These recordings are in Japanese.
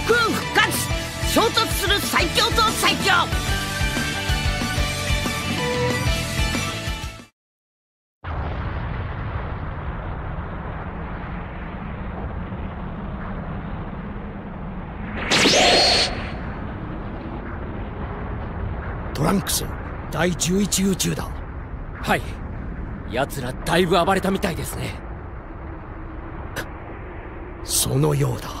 空復活、衝突する最強と最強。 トランクス、第11宇宙だ。 はい、奴らだいぶ暴れたみたいですね。 そのようだ。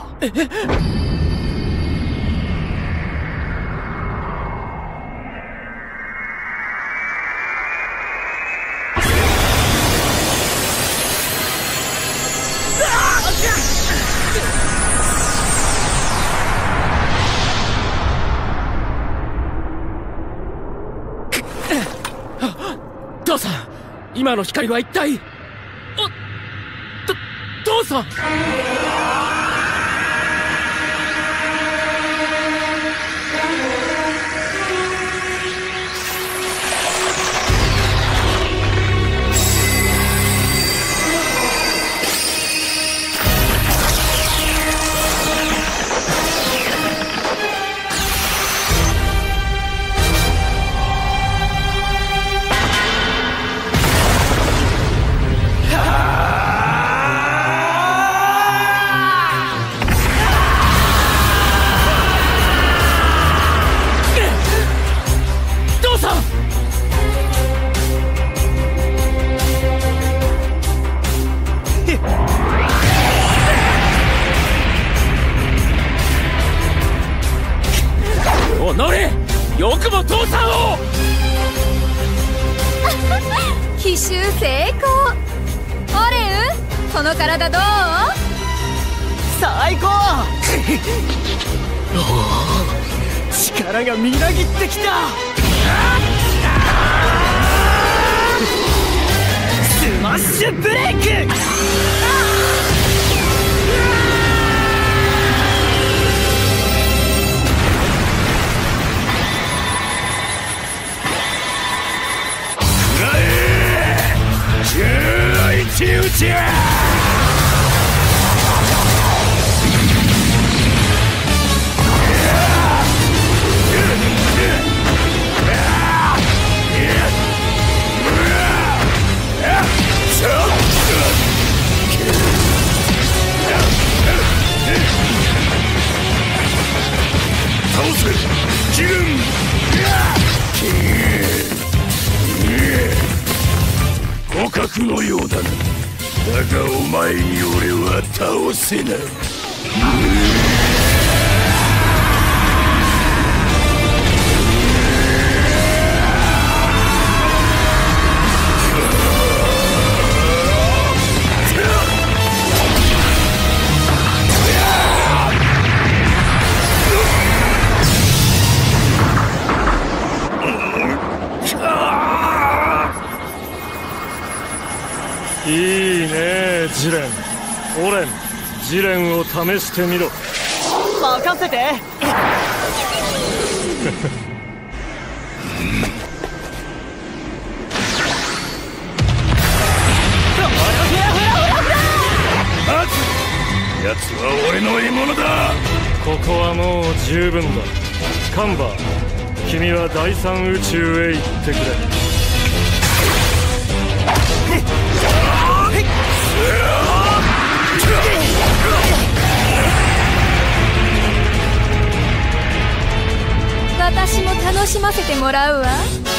父さん、今の光は一体。父さん。よくも父さんを奇襲成功。オレン、この体どう？ 最高力がみなぎってきた。スマッシュブレイク。 一打ちや。倒せキルン。互角のようだな。だがお前に俺は倒せない。 いいね、ジレン。オレン、ジレンを試してみろ。 任せて。 奴は俺の獲物だ。 ここはもう十分だ。カンバー、君は第三宇宙へ行ってくれ。 私も楽しませてもらうわ。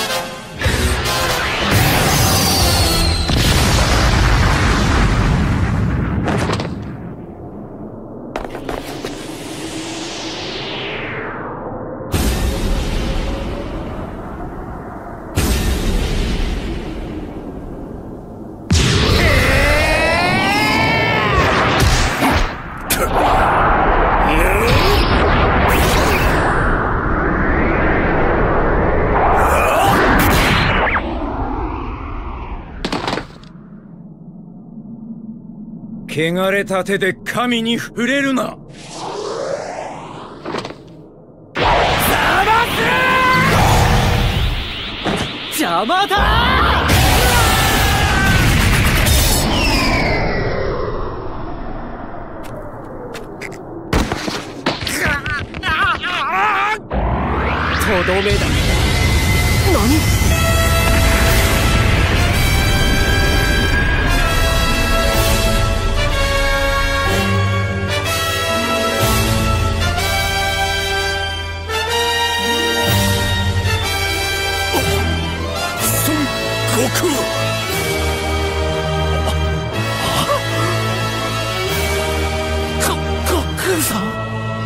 汚れた手で神に触れるな。 邪魔だ。 同盟だ。 悟空。 悟空さん。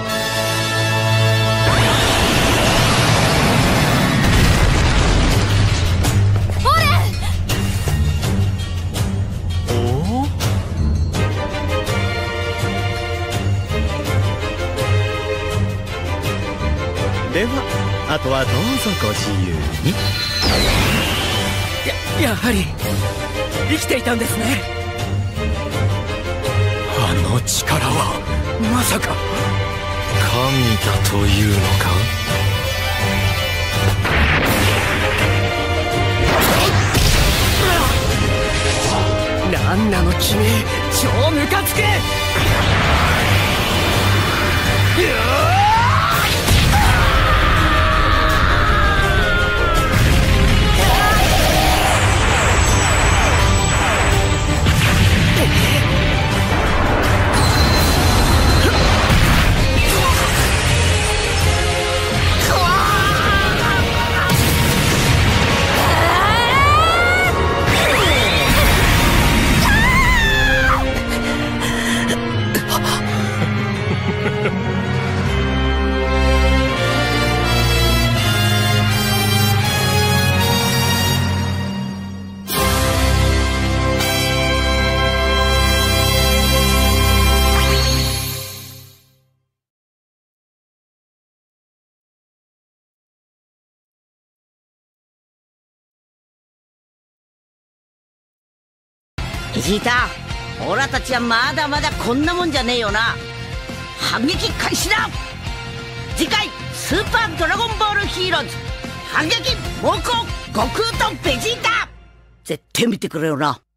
ではあとはどうぞご自由に。やはり生きていたんですね。 あの力はまさか神だというのか。 なんなの君、超ムカつく。 ベジータ、オラたちはまだまだこんなもんじゃねえよな。反撃開始だ。次回スーパードラゴンボールヒーローズ反撃猛攻悟空とベジータ、絶対見てくれよな。